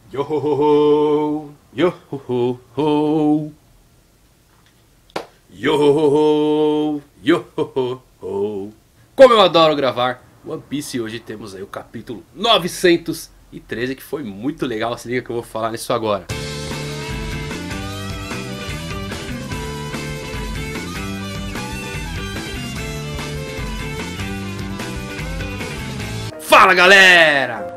Yo ho ho ho, yo ho ho ho, yo ho ho ho, yo ho ho ho. Como eu adoro gravar One Piece, hoje temos aí o capítulo 913, que foi muito legal. Se liga que eu vou falar nisso agora. Fala galera!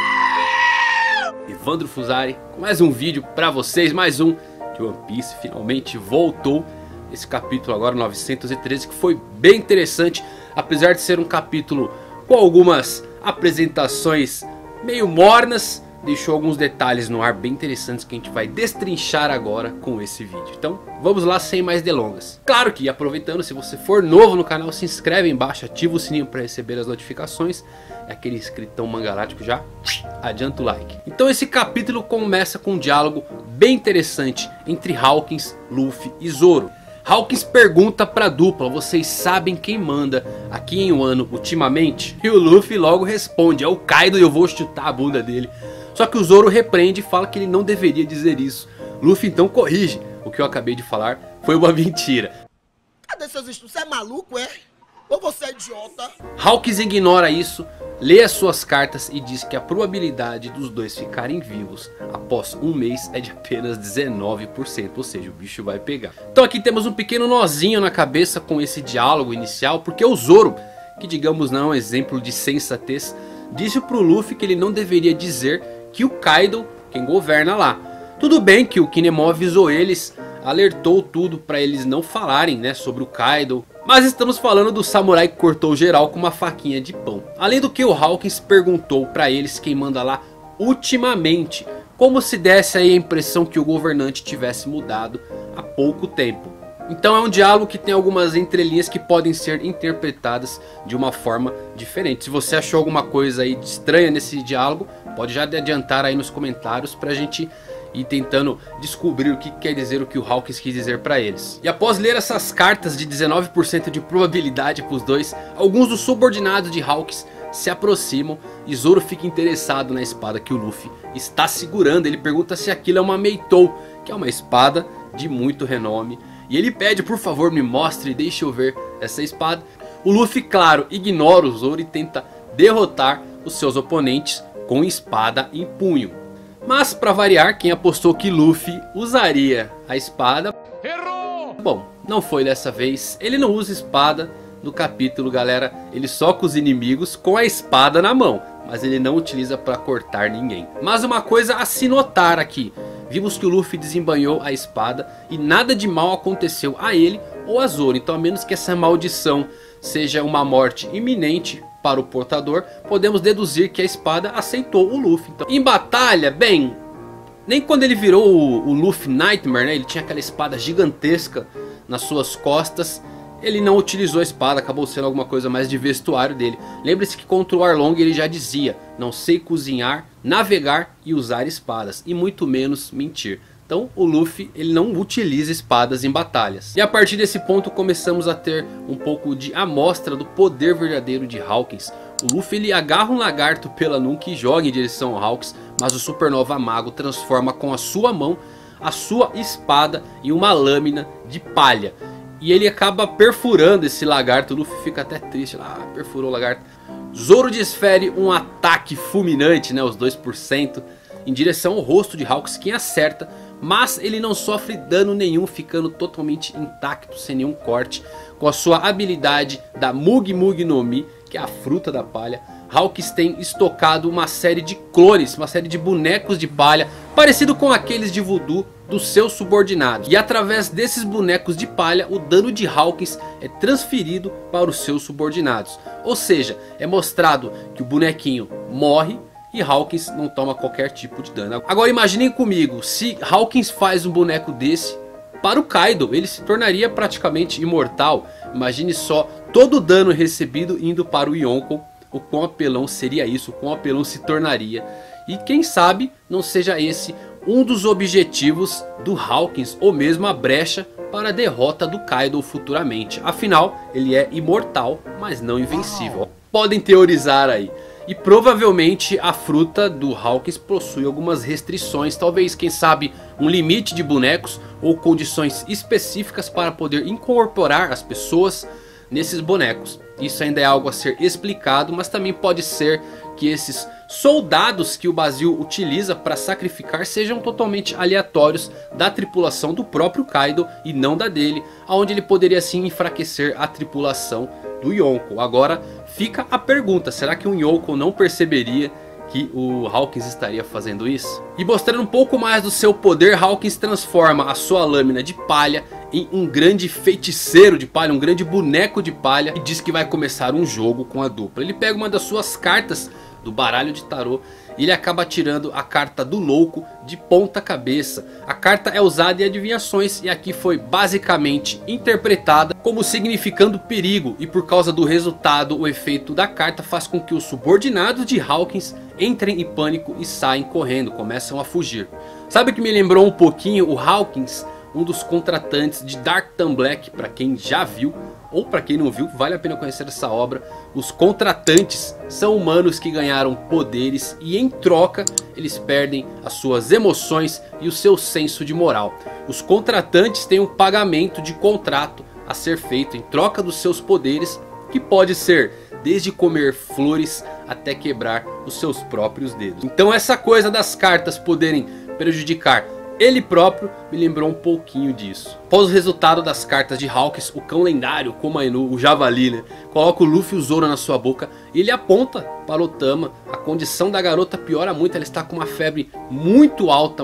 Evandro Fusari com mais um vídeo pra vocês, mais um de One Piece. Finalmente voltou esse capítulo agora, 913, que foi bem interessante. Apesar de ser um capítulo com algumas apresentações meio mornas, deixou alguns detalhes no ar bem interessantes que a gente vai destrinchar agora com esse vídeo. Então vamos lá sem mais delongas. Claro que aproveitando, se você for novo no canal, se inscreve aí embaixo, ativa o sininho para receber as notificações. É aquele inscritão mangalático, já adianta o like. Então esse capítulo começa com um diálogo bem interessante entre Hawkins, Luffy e Zoro. Hawkins pergunta pra dupla: vocês sabem quem manda aqui em Wano ultimamente? E o Luffy logo responde: é o Kaido e eu vou chutar a bunda dele. Só que o Zoro repreende e fala que ele não deveria dizer isso. Luffy então corrige: o que eu acabei de falar foi uma mentira. Cadê seus estudos? Você é maluco, é? Ou você é idiota? Hawkins ignora isso, lê as suas cartas e diz que a probabilidade dos dois ficarem vivos após um mês é de apenas 19%, ou seja, o bicho vai pegar. Então aqui temos um pequeno nozinho na cabeça com esse diálogo inicial, porque o Zoro, que digamos não é um exemplo de sensatez, disse pro Luffy que ele não deveria dizer que o Kaido quem governa lá. Tudo bem que o Kinemon avisou eles, alertou tudo para eles não falarem, né, sobre o Kaido. Mas estamos falando do samurai que cortou geral com uma faquinha de pão. Além do que, o Hawkins perguntou para eles quem manda lá ultimamente, como se desse aí a impressão que o governante tivesse mudado há pouco tempo. Então é um diálogo que tem algumas entrelinhas que podem ser interpretadas de uma forma diferente. Se você achou alguma coisa aí estranha nesse diálogo, pode já adiantar aí nos comentários pra gente e tentando descobrir o que quer dizer o que o Hawkins quis dizer para eles. E após ler essas cartas de 19% de probabilidade para os dois, alguns dos subordinados de Hawkins se aproximam e Zoro fica interessado na espada que o Luffy está segurando. Ele pergunta se aquilo é uma Meitou, que é uma espada de muito renome, e ele pede: por favor me mostre, deixe eu ver essa espada. O Luffy, claro, ignora o Zoro e tenta derrotar os seus oponentes com espada em punho. Mas para variar, quem apostou que Luffy usaria a espada errou! Bom, não foi dessa vez. Ele não usa espada no capítulo, galera. Ele soca os inimigos com a espada na mão, mas ele não utiliza para cortar ninguém. Mas uma coisa a se notar aqui: vimos que o Luffy desembanhou a espada e nada de mal aconteceu a ele ou a Zoro. Então, a menos que essa maldição seja uma morte iminente para o portador, podemos deduzir que a espada aceitou o Luffy. Então, em batalha, bem, nem quando ele virou o Luffy Nightmare, né, ele tinha aquela espada gigantesca nas suas costas. Ele não utilizou a espada, acabou sendo alguma coisa mais de vestuário dele. Lembre-se que contra o Arlong ele já dizia: não sei cozinhar, navegar e usar espadas, e muito menos mentir. Então o Luffy ele não utiliza espadas em batalhas. E a partir desse ponto começamos a ter um pouco de amostra do poder verdadeiro de Hawkins. O Luffy ele agarra um lagarto pela nuca e joga em direção ao Hawkins, mas o Supernova Mago transforma com a sua mão a sua espada em uma lâmina de palha. E ele acaba perfurando esse lagarto. O Luffy fica até triste: ah, perfurou o lagarto. Zoro desfere um ataque fulminante, né, os 2%, em direção ao rosto de Hawkins, quem acerta. Mas ele não sofre dano nenhum, ficando totalmente intacto, sem nenhum corte. Com a sua habilidade da Mugi Mugi no Mi, que é a fruta da palha, Hawkins tem estocado uma série de clones, uma série de bonecos de palha, parecido com aqueles de voodoo dos seus subordinados. E através desses bonecos de palha, o dano de Hawkins é transferido para os seus subordinados. Ou seja, é mostrado que o bonequinho morre e Hawkins não toma qualquer tipo de dano. Agora imaginem comigo, se Hawkins faz um boneco desse para o Kaido, ele se tornaria praticamente imortal. Imagine só todo o dano recebido indo para o Yonko. O quão apelão seria isso, o quão apelão se tornaria. E quem sabe não seja esse um dos objetivos do Hawkins, ou mesmo a brecha para a derrota do Kaido futuramente. Afinal, ele é imortal, mas não invencível. Podem teorizar aí. E provavelmente a fruta do Hawkins possui algumas restrições. Talvez, quem sabe, um limite de bonecos ou condições específicas para poder incorporar as pessoas nesses bonecos. Isso ainda é algo a ser explicado, mas também pode ser que esses soldados que o Basil utiliza para sacrificar sejam totalmente aleatórios da tripulação do próprio Kaido e não da dele, onde ele poderia assim enfraquecer a tripulação do Yonko. Agora fica a pergunta, será que o Yonko não perceberia que o Hawkins estaria fazendo isso? E mostrando um pouco mais do seu poder, Hawkins transforma a sua lâmina de palha em um grande feiticeiro de palha, um grande boneco de palha, e diz que vai começar um jogo com a dupla. Ele pega uma das suas cartas do baralho de tarô e ele acaba tirando a carta do louco de ponta cabeça. A carta é usada em adivinhações e aqui foi basicamente interpretada como significando perigo, e por causa do resultado, o efeito da carta faz com que os subordinados de Hawkins entrem em pânico e saem correndo, começam a fugir. Sabe o que me lembrou um pouquinho? O Hawkins, um dos contratantes de Dark Black, para quem já viu ou para quem não viu, vale a pena conhecer essa obra. Os contratantes são humanos que ganharam poderes e em troca eles perdem as suas emoções e o seu senso de moral. Os contratantes têm um pagamento de contrato a ser feito em troca dos seus poderes, que pode ser desde comer flores até quebrar os seus próprios dedos. Então essa coisa das cartas poderem prejudicar ele próprio me lembrou um pouquinho disso. Após o resultado das cartas de Hawkins, o cão lendário, Komainu, o javali, né, coloca o Luffy e o Zoro na sua boca e ele aponta para Otama. A condição da garota piora muito, ela está com uma febre muito alta,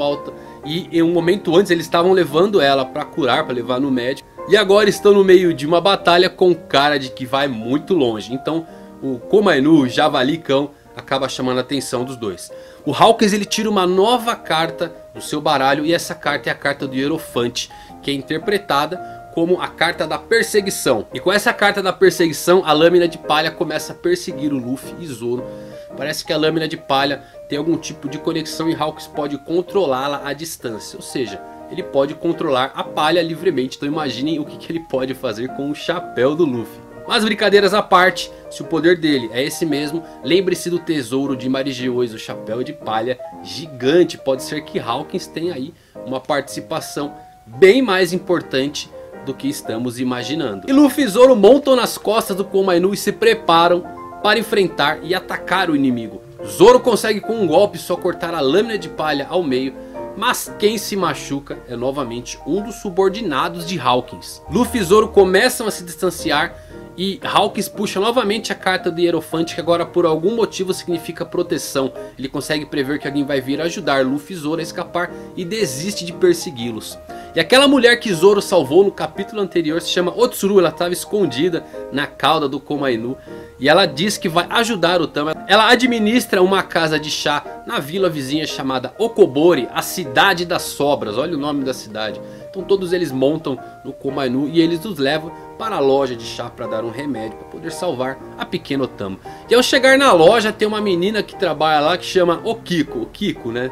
e em um momento antes eles estavam levando ela para curar, para levar no médico, e agora estão no meio de uma batalha com cara de que vai muito longe. Então o Komainu, o javali cão, acaba chamando a atenção dos dois. O Hawkins ele tira uma nova carta do seu baralho, e essa carta é a carta do Hierophante, que é interpretada como a carta da perseguição. E com essa carta da perseguição, a lâmina de palha começa a perseguir o Luffy e Zoro. Parece que a lâmina de palha tem algum tipo de conexão e Hawkins pode controlá-la à distância. Ou seja, ele pode controlar a palha livremente. Então imaginem o que ele pode fazer com o chapéu do Luffy. Mas brincadeiras à parte, se o poder dele é esse mesmo, lembre-se do tesouro de Marigeois, o chapéu de palha gigante. Pode ser que Hawkins tenha aí uma participação bem mais importante do que estamos imaginando. E Luffy e Zoro montam nas costas do Komainu e se preparam para enfrentar e atacar o inimigo. Zoro consegue com um golpe só cortar a lâmina de palha ao meio, mas quem se machuca é novamente um dos subordinados de Hawkins. Luffy e Zoro começam a se distanciar e Hawkins puxa novamente a carta do Hierophante, que agora por algum motivo significa proteção. Ele consegue prever que alguém vai vir ajudar Luffy e Zoro a escapar e desiste de persegui-los. E aquela mulher que Zoro salvou no capítulo anterior se chama Otsuru. Ela estava escondida na cauda do Komainu e ela diz que vai ajudar o Tama. Ela administra uma casa de chá na vila vizinha chamada Okobori, a cidade das sobras. Olha o nome da cidade. Então todos eles montam no Komainu e eles os levam para a loja de chá para dar um remédio para poder salvar a pequena Otama. E ao chegar na loja tem uma menina que trabalha lá que chama Okiko. O Kiko, né?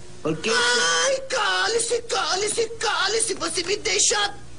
Ai, cale-se, cale-se, cale-se, você me deixa...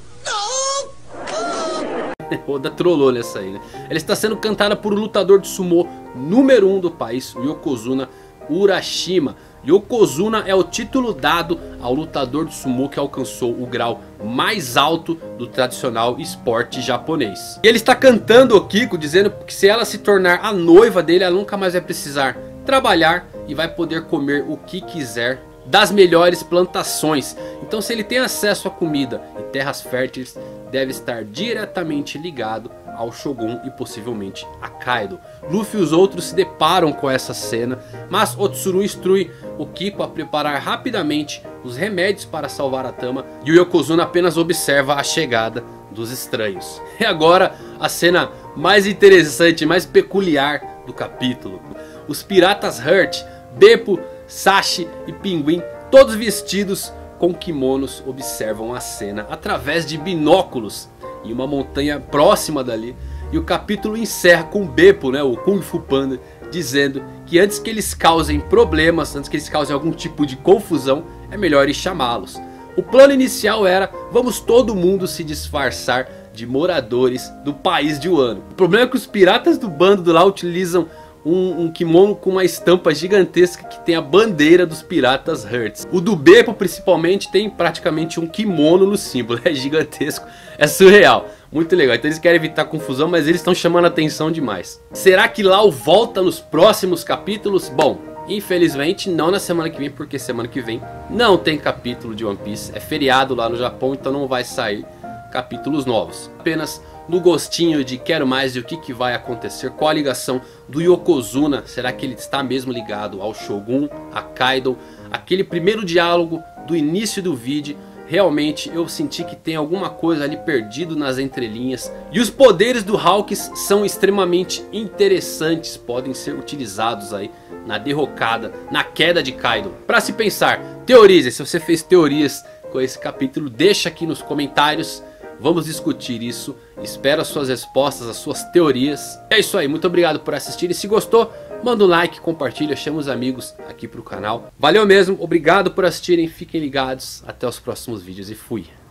Não! Oda trollou nessa aí, né? Ela está sendo cantada por um lutador de sumô número 1 do país, o Yokozuna Urashima. Yokozuna é o título dado ao lutador de sumô que alcançou o grau mais alto do tradicional esporte japonês. E ele está cantando o Kiko, dizendo que se ela se tornar a noiva dele, ela nunca mais vai precisar trabalhar e vai poder comer o que quiser das melhores plantações. Então se ele tem acesso a comida e terras férteis, deve estar diretamente ligado ao Shogun e possivelmente a Kaido. Luffy e os outros se deparam com essa cena, mas Otsuru instrui o Kiko a preparar rapidamente os remédios para salvar a Tama, e o Yokozuna apenas observa a chegada dos estranhos. E agora a cena mais interessante, mais peculiar do capítulo. Os piratas Hurt, Beppo, Sashi e Pinguim, todos vestidos com kimonos, observam a cena através de binóculos em uma montanha próxima dali. E o capítulo encerra com Beppo, né, o Kung Fu Panda, dizendo que antes que eles causem problemas, antes que eles causem algum tipo de confusão, é melhor ir chamá-los. O plano inicial era: vamos todo mundo se disfarçar de moradores do país de Wano. O problema é que os piratas do bando lá utilizam um kimono com uma estampa gigantesca que tem a bandeira dos piratas Hertz. O do Beppo principalmente tem praticamente um kimono no símbolo, é gigantesco, é surreal. Muito legal, então eles querem evitar confusão, mas eles estão chamando a atenção demais. Será que Lau volta nos próximos capítulos? Bom, infelizmente não na semana que vem, porque semana que vem não tem capítulo de One Piece. É feriado lá no Japão, então não vai sair capítulos novos. Apenas no gostinho de quero mais e o que vai acontecer. Qual a ligação do Yokozuna? Será que ele está mesmo ligado ao Shogun, a Kaido? Aquele primeiro diálogo do início do vídeo, realmente eu senti que tem alguma coisa ali perdido nas entrelinhas. E os poderes do Hawks são extremamente interessantes. Podem ser utilizados aí na derrocada, na queda de Kaido. Para se pensar, teorize. Se você fez teorias com esse capítulo, deixa aqui nos comentários. Vamos discutir isso. Espero as suas respostas, as suas teorias. É isso aí, muito obrigado por assistir. E se gostou, manda um like, compartilha, chama os amigos aqui pro canal. Valeu mesmo, obrigado por assistirem. Fiquem ligados, até os próximos vídeos e fui.